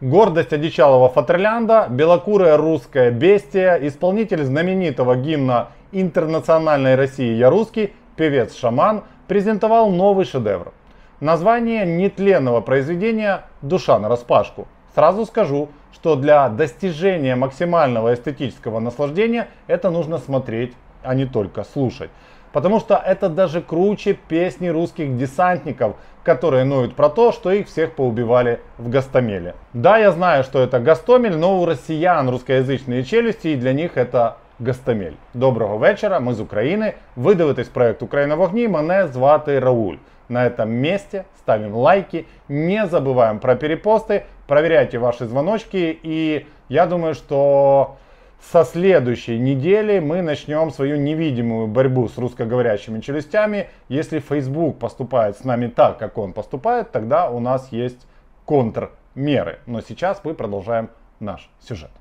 Гордость одичалого Фатерлянда, белокурая русская бестия, исполнитель знаменитого гимна интернациональной России «Я русский», певец-шаман, презентовал новый шедевр. Название нетленного произведения «Душа нараспашку». Сразу скажу, что для достижения максимального эстетического наслаждения это нужно смотреть, а не только слушать. Потому что это даже круче песни русских десантников, которые ноют про то, что их всех поубивали в Гостомеле. Да, я знаю, что это Гостомель, но у россиян русскоязычные челюсти, і для них это Гостомель. Доброго вечора, ми з України. Ви дивитесь проект «Україна в вогні», мене звати Рауль. На этом месте ставим лайки, не забываем про перепосты, проверяйте ваши звоночки, и я думаю, что со следующей недели мы начнем свою невидимую борьбу с русскоговорящими челюстями. Если Facebook поступает с нами так, как он поступает, тогда у нас есть контрмеры. Но сейчас мы продолжаем наш сюжет.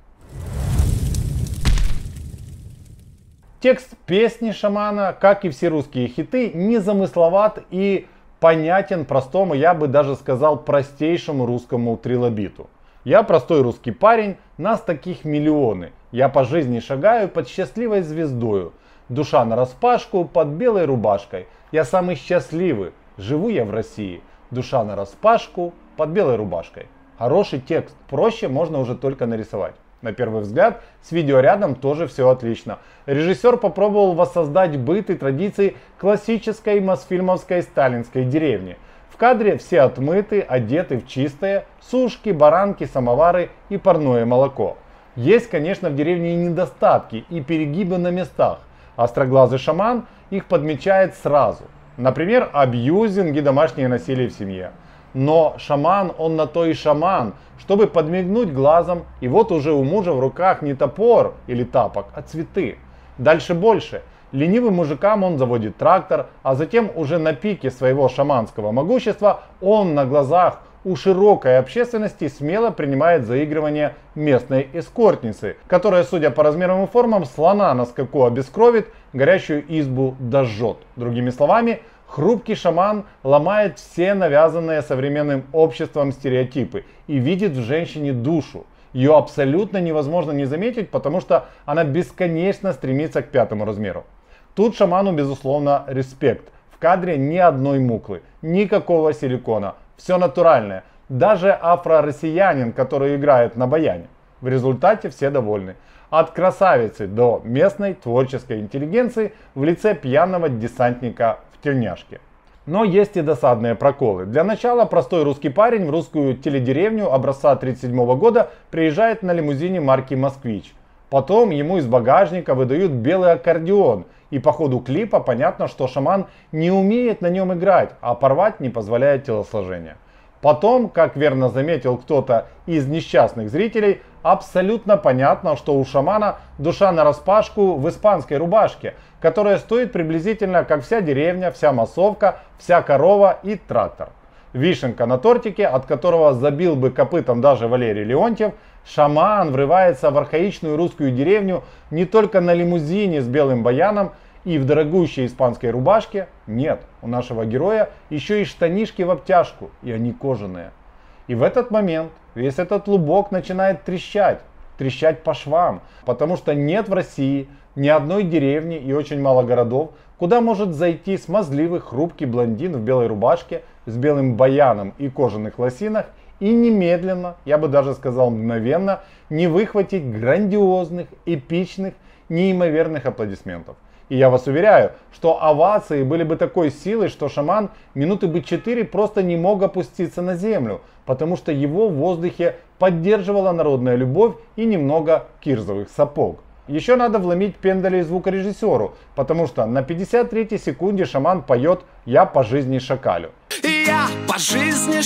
Текст песни шамана, как и все русские хиты, незамысловат и понятен простому, я бы даже сказал, простейшему русскому трилобиту. Я простой русский парень, нас таких миллионы. Я по жизни шагаю под счастливой звездою. Душа нараспашку под белой рубашкой. Я самый счастливый, живу я в России. Душа нараспашку под белой рубашкой. Хороший текст, проще можно уже только нарисовать. На первый взгляд, с видеорядом тоже все отлично. Режиссер попробовал воссоздать быт и традиции классической мосфильмовской сталинской деревни. В кадре все отмыты, одеты в чистое, сушки, баранки, самовары и парное молоко. Есть, конечно, в деревне и недостатки, и перегибы на местах. Остроглазый шаман их подмечает сразу. Например, абьюзинг и домашнее насилие в семье. Но шаман, он на то и шаман, чтобы подмигнуть глазом, и вот уже у мужа в руках не топор или тапок, а цветы. Дальше больше. Ленивым мужикам он заводит трактор, а затем уже на пике своего шаманского могущества он на глазах у широкой общественности смело принимает заигрывание местной эскортницы, которая, судя по размерам и формам, слона на скаку обескровит, горящую избу дожжет. Другими словами, хрупкий шаман ломает все навязанные современным обществом стереотипы и видит в женщине душу. Ее абсолютно невозможно не заметить, потому что она бесконечно стремится к пятому размеру. Тут шаману, безусловно, респект. В кадре ни одной муклы, никакого силикона, все натуральное. Даже афро-россиянин, который играет на баяне. В результате все довольны. От красавицы до местной творческой интеллигенции в лице пьяного десантника в тельняшке. Но есть и досадные проколы. Для начала простой русский парень в русскую теледеревню образца 1937 года приезжает на лимузине марки «Москвич». Потом ему из багажника выдают белый аккордеон. И по ходу клипа понятно, что шаман не умеет на нем играть, а порвать не позволяет телосложение. Потом, как верно заметил кто-то из несчастных зрителей, абсолютно понятно, что у шамана душа нараспашку в испанской рубашке, которая стоит приблизительно как вся деревня, вся массовка, вся корова и трактор. Вишенка на тортике, от которого забил бы копытом даже Валерий Леонтьев, шаман врывается в архаичную русскую деревню не только на лимузине с белым баяном и в дорогущей испанской рубашке. Нет, у нашего героя еще и штанишки в обтяжку, и они кожаные. И в этот момент весь этот лубок начинает трещать по швам, потому что нет в России ни одной деревни и очень мало городов, куда может зайти смазливый хрупкий блондин в белой рубашке с белым баяном и кожаных лосинах и немедленно, я бы даже сказал мгновенно, не выхватить грандиозных, эпичных, неимоверных аплодисментов. И я вас уверяю, что овации были бы такой силой, что шаман минуты бы 4 просто не мог опуститься на землю, потому что его в воздухе поддерживала народная любовь и немного кирзовых сапог. Еще надо вломить пендалей звукорежиссеру, потому что на 53-й секунде шаман поет «Я по жизни шакалю». Я по жизни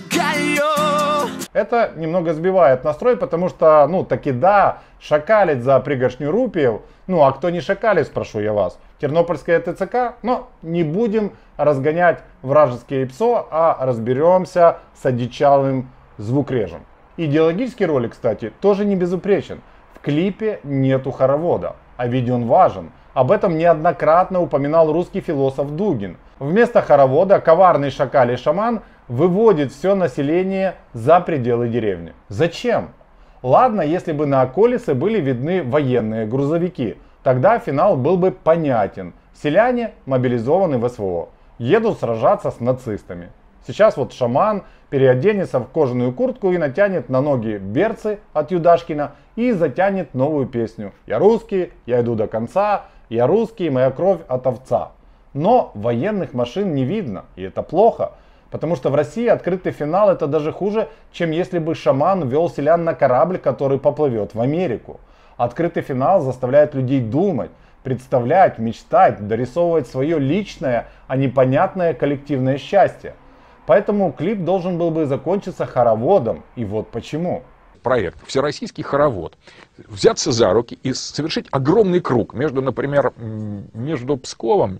шакалю. Это немного сбивает настрой, потому что, таки да, шакалить за пригоршню рупиев, а кто не шакалит, спрошу я вас. Тернопольская ТЦК, но не будем разгонять вражеские ПСО, а разберемся с одичалым звукрежем. Идеологический ролик, кстати, тоже не безупречен. В клипе нету хоровода, а ведь он важен. Об этом неоднократно упоминал русский философ Дугин. Вместо хоровода коварный шакалий шаман выводит все население за пределы деревни. Зачем? Ладно, если бы на околице были видны военные грузовики, тогда финал был бы понятен. Селяне мобилизованы в СВО, едут сражаться с нацистами. Сейчас вот шаман переоденется в кожаную куртку и натянет на ноги берцы от Юдашкина и затянет новую песню. Я русский, я иду до конца, я русский, моя кровь от овца. Но военных машин не видно, и это плохо. Потому что в России открытый финал это даже хуже, чем если бы шаман вел селян на корабль, который поплывет в Америку. Открытый финал заставляет людей думать, представлять, мечтать, дорисовывать свое личное, а не понятное коллективное счастье. Поэтому клип должен был бы закончиться хороводом. И вот почему. Проект «Всероссийский хоровод». Взяться за руки и совершить огромный круг между, например, между Псковом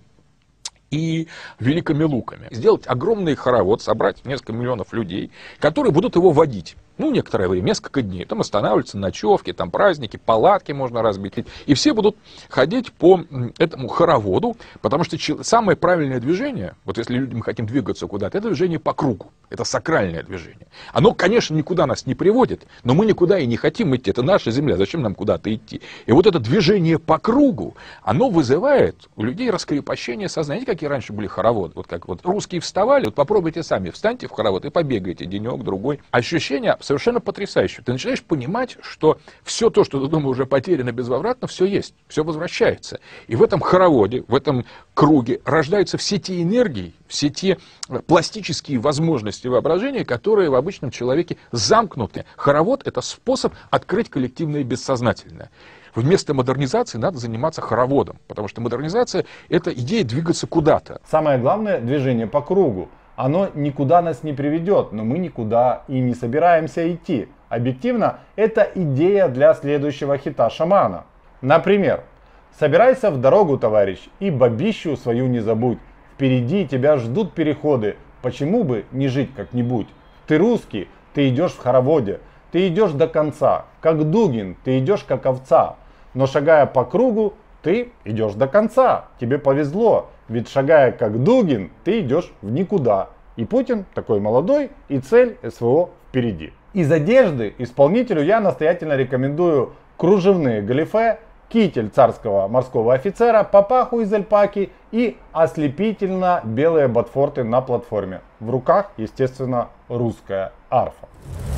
и Великими Луками. Сделать огромный хоровод, собрать несколько миллионов людей, которые будут его водить. Ну, некоторое время, несколько дней. Там останавливаются ночевки, там праздники, палатки можно разбить. И все будут ходить по этому хороводу, потому что самое правильное движение, вот если мы хотим двигаться куда-то, это движение по кругу. Это сакральное движение. Оно, конечно, никуда нас не приводит, но мы никуда и не хотим идти. Это наша земля, зачем нам куда-то идти? И вот это движение по кругу, оно вызывает у людей раскрепощение сознания. Какие раньше были хороводы? Вот как вот русские вставали, вот попробуйте сами, встаньте в хоровод и побегайте денек, другой. Ощущение совершенно потрясающе. Ты начинаешь понимать, что все то, что ты думал уже потеряно безвозвратно, все есть, все возвращается. И в этом хороводе, в этом круге рождаются все те энергии, все те пластические возможности воображения, которые в обычном человеке замкнуты. Хоровод — это способ открыть коллективное бессознательное. Вместо модернизации надо заниматься хороводом, потому что модернизация — это идея двигаться куда-то. Самое главное — движение по кругу. Оно никуда нас не приведет, но мы никуда и не собираемся идти. Объективно, это идея для следующего хита шамана. Например, собирайся в дорогу, товарищ, и бабищу свою не забудь. Впереди тебя ждут переходы, почему бы не жить как-нибудь? Ты русский, ты идешь в хороводе, ты идешь до конца, как Дугин, ты идешь как овца. Но шагая по кругу, ты идешь до конца, тебе повезло, ведь шагая как Дугин, ты идешь в никуда. И Путин такой молодой, и цель СВО впереди. Из одежды исполнителю я настоятельно рекомендую кружевные галифе, китель царского морского офицера, папаху из альпаки и ослепительно белые ботфорты на платформе. В руках, естественно, русская арфа.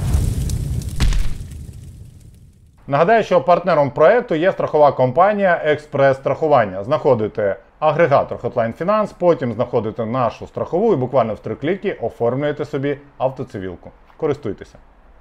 Нагадаю, що партнером проекту є страхова компанія «Експрес-страхування». Знаходите агрегатор Hotline Finance, потім знаходите нашу страхову і буквально в 3 кліки оформлюєте собі автоцивілку. Користуйтеся.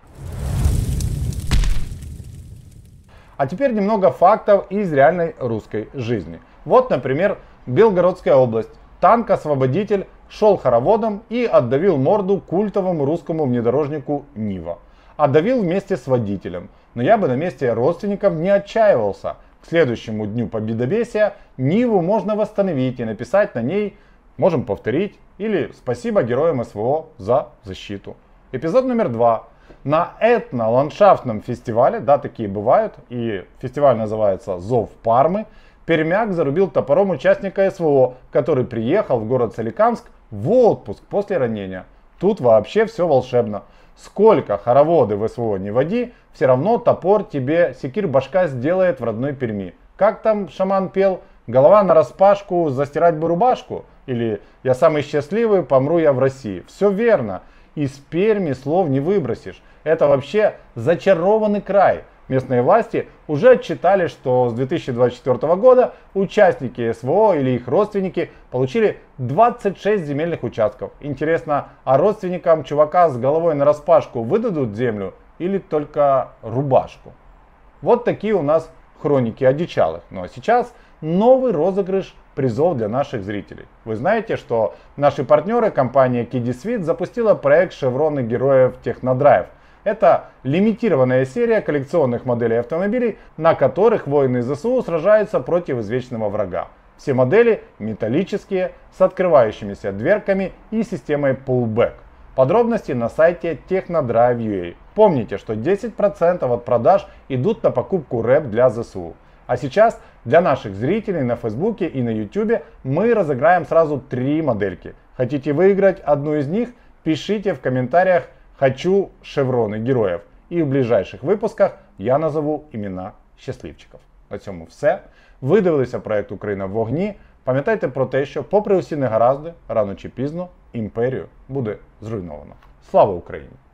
А теперь немного фактов из реальной русской жизни. Вот, например, Белгородская область. Танк-освободитель шел хороводом и отдавил морду культовому русскому внедорожнику Нива. Отдавил вместе с водителем. Но я бы на месте родственников не отчаивался. К следующему дню победобесия Ниву можно восстановить и написать на ней «Можем повторить» или «Спасибо героям СВО за защиту». Эпизод номер 2. На этно-ландшафтном фестивале, да, такие бывают, и фестиваль называется «Зов Пармы», пермяк зарубил топором участника СВО, который приехал в город Соликамск в отпуск после ранения. Тут вообще все волшебно. Сколько хороводы в СВО не води, все равно топор тебе секир башка сделает в родной Перми. Как там шаман пел? Голова нараспашку, застирать бы рубашку? Или я самый счастливый, помру я в России? Все верно. Из Перми слов не выбросишь. Это вообще зачарованный край. Местные власти уже отчитали, что с 2024 года участники СВО или их родственники получили 26 земельных участков. Интересно, а родственникам чувака с головой нараспашку выдадут землю или только рубашку? Вот такие у нас хроники одичалых. Ну а сейчас новый розыгрыш призов для наших зрителей. Вы знаете, что наши партнеры, компания KiddySweet, запустила проект «Шевроны героев Технодрайв». Это лимитированная серия коллекционных моделей автомобилей, на которых воины ЗСУ сражаются против извечного врага. Все модели металлические, с открывающимися дверками и системой pullback. Подробности на сайте Technodrive.ua. Помните, что 10% от продаж идут на покупку рэп для ЗСУ. А сейчас для наших зрителей на Фейсбуке и на Ютубе мы разыграем сразу 3 модельки. Хотите выиграть одну из них? пишите в комментариях «Хочу шевроны героев». І в ближайших випусках я назову імена щасливчиків. На цьому все. Ви дивилися проект «Україна в вогні». Пам'ятайте про те, що попри усі негаразди, рано чи пізно імперію буде зруйновано. Слава Україні!